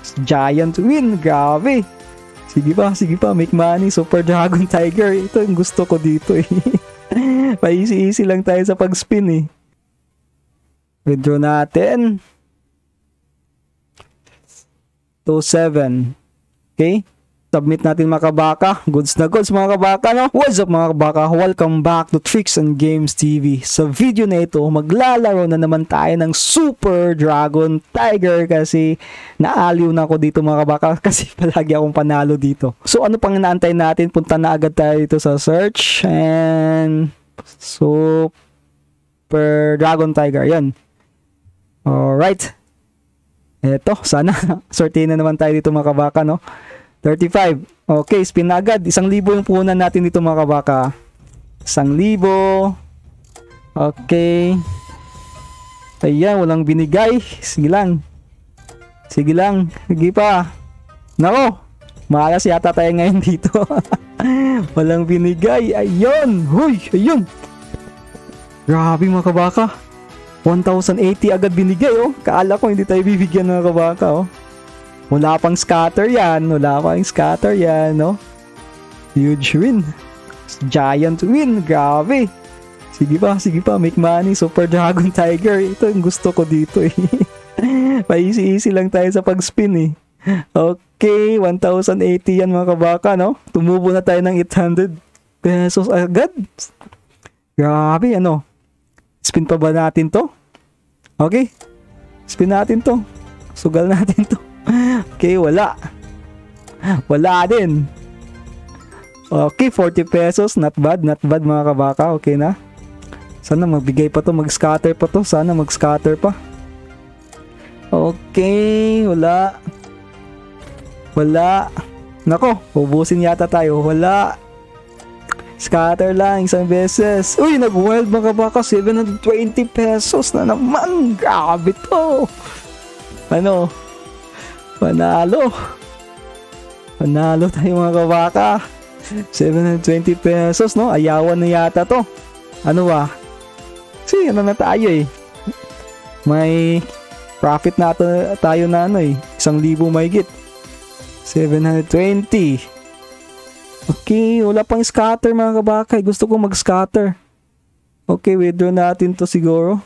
Giant win. Grabe. Sige pa. Make money. Super Dragon Tiger. Ito yung gusto ko dito eh. Pa-easy-easy lang tayo sa pag-spin eh. Withdraw natin. 2-7. Okay. Submit natin mga kabaka. Goods na goods mga kabaka, no? What's up mga kabaka? Welcome back to Tricks and Games TV. Sa video na ito, maglalaro na naman tayo ng Super Dragon Tiger kasi naaliw na ako dito mga kabaka kasi palagi akong panalo dito. So ano pang inaantay natin? Punta na agad tayo dito sa search and Super Dragon Tiger. Yan. Alright. Eto, sana sortein na naman tayo dito mga kabaka, no? 35. Okay, spin na agad. 1,000 yung puhunan natin dito mga kabaka. 1,000. Okay. Ayan, walang binigay. Sige lang. Sige pa. Nako. Malas yata tayo ngayon dito. Walang binigay. Ayun. Huy, ayun. Grabe mga kabaka. 1,080 agad binigay, oh. Kaala ko hindi tayo bibigyan mga kabaka, oh. Wala pang scatter yan. No? Huge win. Giant win. Grabe. Sige pa. Make money. Super Dragon Tiger. Ito yung gusto ko dito eh. Pa-easy-easy lang tayo sa pag-spin eh. Okay. 1,080 yan mga kabaka, no? Tumubo na tayo ng 800 pesos agad. Grabe, ano? Spin pa ba natin to? Okay. Spin natin to. Sugal natin to. Okay, wala din. Okay, 40 pesos. Not bad mga kabaka. Okay na. Sana magbigay pa to, mag-scatter pa to. Sana mag-scatter pa. Okay, wala. Nako, ubusin yata tayo. Wala. Scatter lang isang beses. Uy, nag-wild mga kabaka. 720 pesos na naman. Grabe to. Ano? Panalo tayo mga kabaka. 720 pesos, no? Ayawan na yata to. Ano ba? Kasi ano na tayo eh. May profit na tayo na ano eh. 1,000 mahigit. 720. Okay, wala pang scatter mga kabaka. Gusto ko mag-scatter. Okay, withdraw natin to siguro.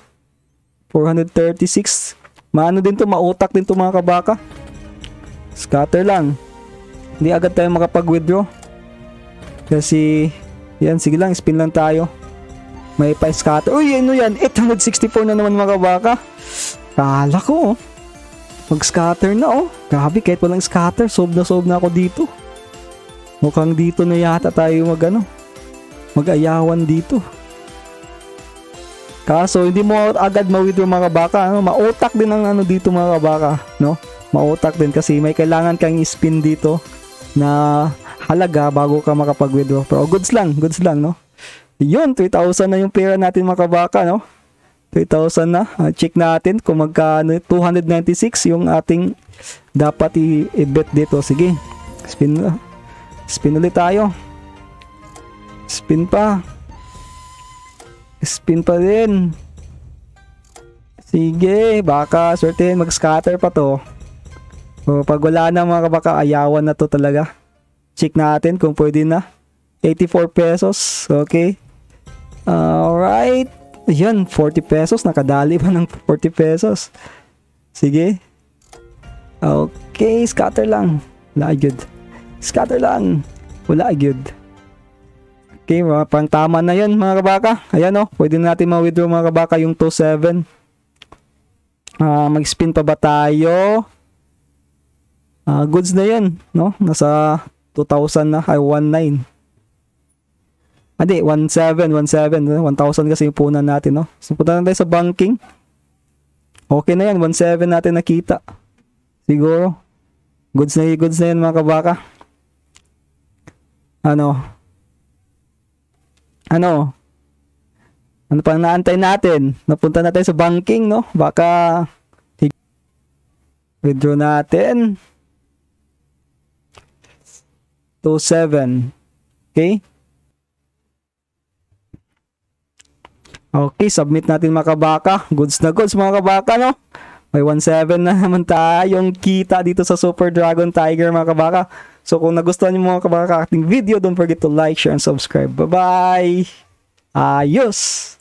436. Maano din to, mautak din to mga kabaka. Scatter lang. Hindi agad tayo makapag-withdraw. Kasi, yan, sige lang, spin lang tayo. May pa-scatter. Uy, ano yan? 864 na naman mga kabaka. Kala ko, oh. Mag-scatter na, oh. Grabe, kahit walang scatter, solve na ako dito. Mukhang dito na yata tayo mag-ayawan dito. Kaso, hindi mo agad ma-withdraw mga kabaka. Ano? Mautak din ang ano dito mga kabaka, no? Mautak din kasi may kailangan kang spin dito na halaga bago ka makapag-withdraw. Pero goods lang, no? Yun, 3,000 na yung pera natin mga kabaka, no? 3,000 na. Check natin kung magkano. 296 yung ating dapat i-bet dito. Sige, spin ulit tayo. Spin pa din. Sige, baka certain mag-scatter pa to. O, pag wala na mga kabaka, ayawan na to talaga. Check natin kung pwede na. 84 pesos. Okay. Alright. Ayan, 40 pesos. Nakadali pa ng 40 pesos. Sige. Okay, scatter lang. Wala good. Scatter lang. Wala good. Okay, pang tama na yan mga kabaka. Ayan o, pwede natin ma-withdraw mga kabaka yung 2.7. Mag-spin pa ba tayo? Goods na yan, no? Nasa 2,000 na, ay 1,900. Hindi, 1,700. 1,000 kasi yung punan natin, no? So, punta na tayo sa banking. Okay na yan, 1,700 natin nakita. Siguro. Goods na yan mga kabaka. Ano pang naantay natin? Napunta na tayo sa banking, no? Baka withdraw natin. 2.7. Okay? Okay, submit natin mga kabaka. Goods na goods mga kabaka, no? May 1.7 na naman tayong kita dito sa Super Dragon Tiger mga kabaka. So kung nagustuhan niyo mga kabaka ating video, don't forget to like, share, and subscribe. Bye-bye! Ayos!